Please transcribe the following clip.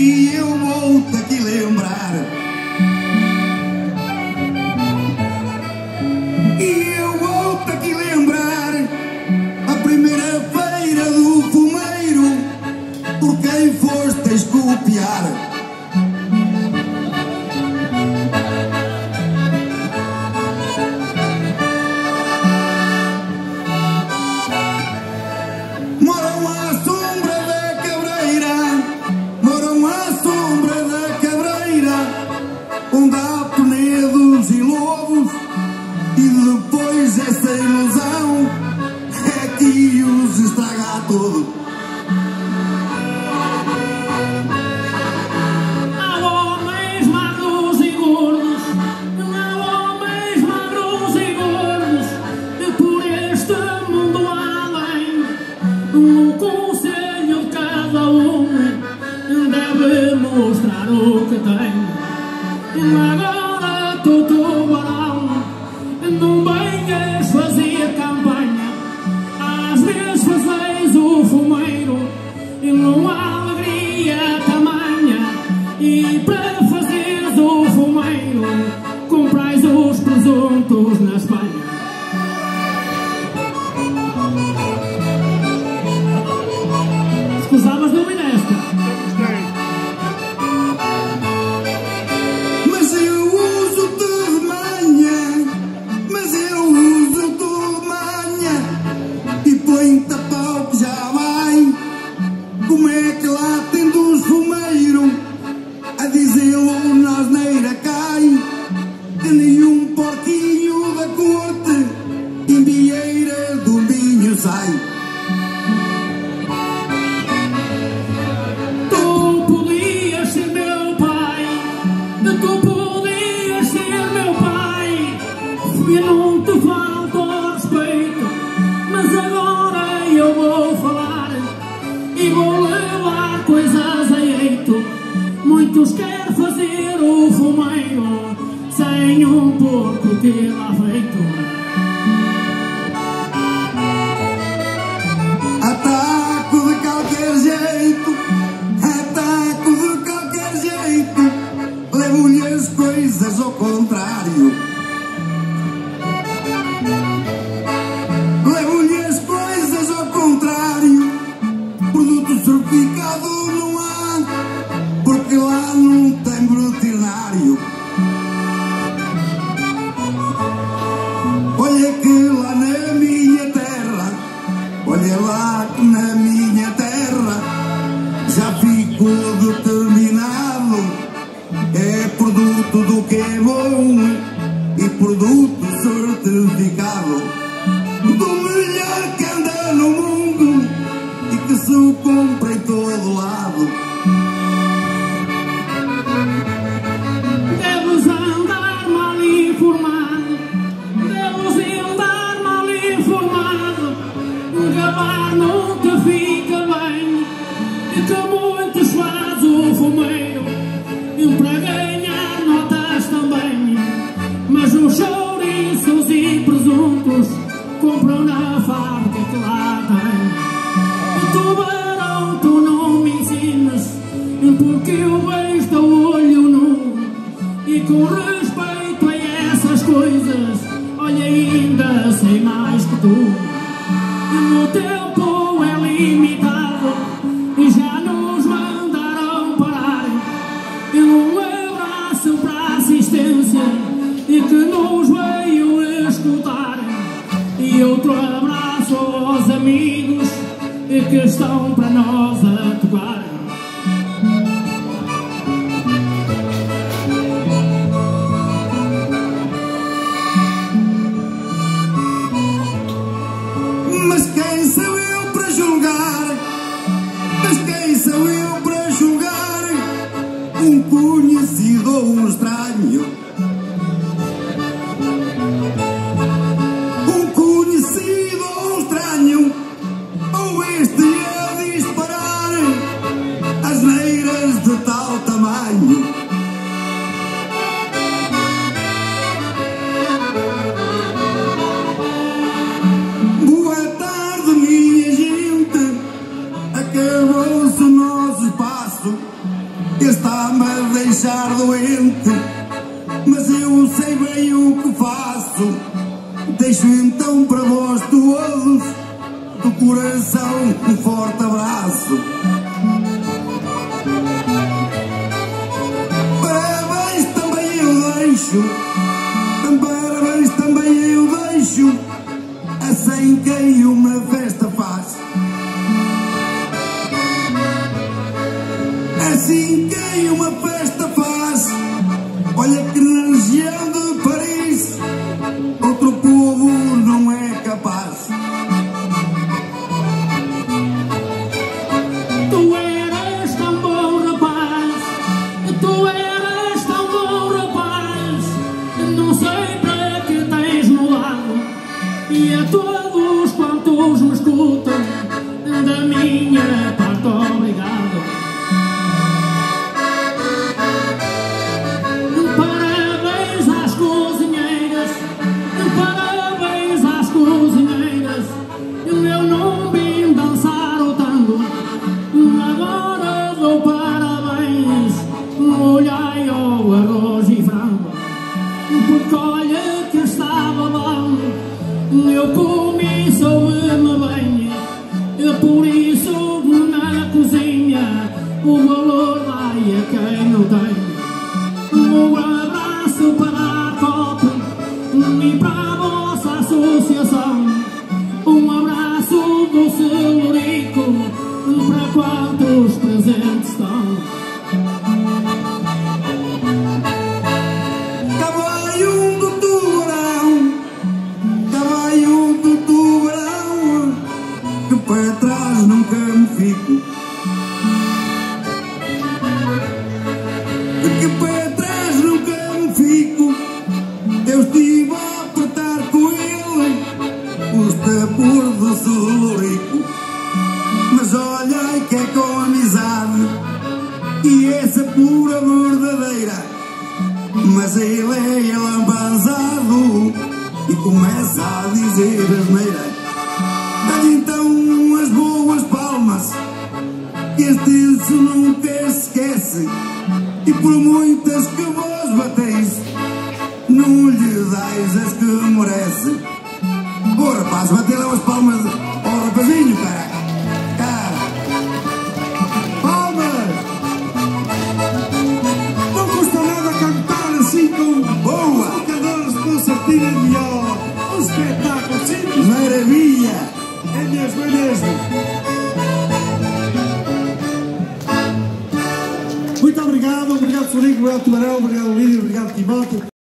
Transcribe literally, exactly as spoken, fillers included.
E eu vou-te aqui lembrar, e eu vou-te aqui lembrar a primeira feira do fumeiro, por quem fostes copiar. Moram à sombra da cabreira, moram à sombra da cabreira, onde há penedos e lobos, e depois essa ilusão é que os estraga todo. Há homens magros e gordos, há homens magros e gordos, e por este mundo além, o conselho de cada um deve mostrar o que tem. Agora tu, tubarão, não venhas fazer campanha, às vezes fazes o fumeiro e não há alegria tamanha. E para fazeres o fumeiro, comprais os presuntos na Espanha. Escusavas de ouvir esta? Mas eu uso-te de manhã, mas eu uso-te de manhã, e põe-te a pau que já vai. Como é que lá tendo os fumeiros a dizê-lo na asneira cai, que nenhum porquinho da corte em Vieira do Minho sai. Tu podias ser meu pai, tu podias ser meu pai, e não te falta ao respeito, mas agora eu vou falar e vou levar coisas a jeito. Muitos querem fazer o fumeiro sem um porco ter lá feito. Ataco de qualquer jeito, ataco de qualquer jeito, levo-lhe as coisas ao contrário, levo-lhe as coisas ao contrário. Produto certificado não há, porque lá não tem veterinário. Olha que lá na minha terra, olha lá que na minha terra já ficou determinado, é produto do que é bom e produto certificado, do melhor que anda no mundo e que se compra em todo lado. Deves andar mal informado, deves andar mal informado, gabar não te fica bem, e que muitos faz o fumeiro, e para ganhar notas também, mas os chouriços e presuntos compram na fábrica que lá tem. Tubarão, tu não me ensinas, porque eu vejo teu olho nu, e com respeito a essas coisas, olha, ainda sei mais que tu. O tempo é limitado e já nos mandaram parar, e um abraço para a assistência e que nos veio escutar, e outro abraço aos amigos que estão para nós a tocar. Mas quem sou eu para julgar? Mas quem sou eu para julgar um conhecido ou um estranho? Um conhecido ou um estranho? Ou este a disparar asneiras de tal tamanho? Boa tarde, minha gente, acabou-se o nosso espaço. está-me a deixar doente, mas eu sei bem o que faço. Deixo então para vós todos do coração um forte abraço. Parabéns também eu deixo, parabéns também eu deixo, assim quem uma festa faz. Assim quem uma festa faz. Olha que na região de Paris outro povo não é capaz. Tu eras tão bom rapaz, tu eras tão bom rapaz, não sei para que tens mudado. E a todos quantos me escutam, da minha parte obrigado. Parabéns às cozinheiras, parabéns às cozinheiras, eu não vim dançar o tango, agora dou parabéns, olhai ao arroz e frango, porque olha que estava bom, eu comi, soube-me bem, por isso na cozinha o valor vai a quem não tem. Um abraço para a COP e para a vossa associação, um abraço do Celurico para quantos presentes estão. Cavalho do tubarão, cavalho do tubarão, que para trás nunca me fico, que para trás nunca me fico. Eu estive a apertar com ele os tapores do Celurico, mas olha que é com amizade e essa pura verdadeira. Mas ele é lambanzado e começa a dizer asneira. Dá-lhe então as boas palmas, este isso nunca esquece, e por muitas que vos bateis, não lhe dais as que merece. Ô rapaz, batei lá as palmas ao rapazinho, cara. Cara, palmas! Não custa nada cantar assim com Boa! tocadores com certina e viola. Um espetáculo simples. Maravilha! É mesmo, é mesmo. Muito obrigado, obrigado Felipe, obrigado Tubarão, obrigado Lídio, obrigado Timóteo.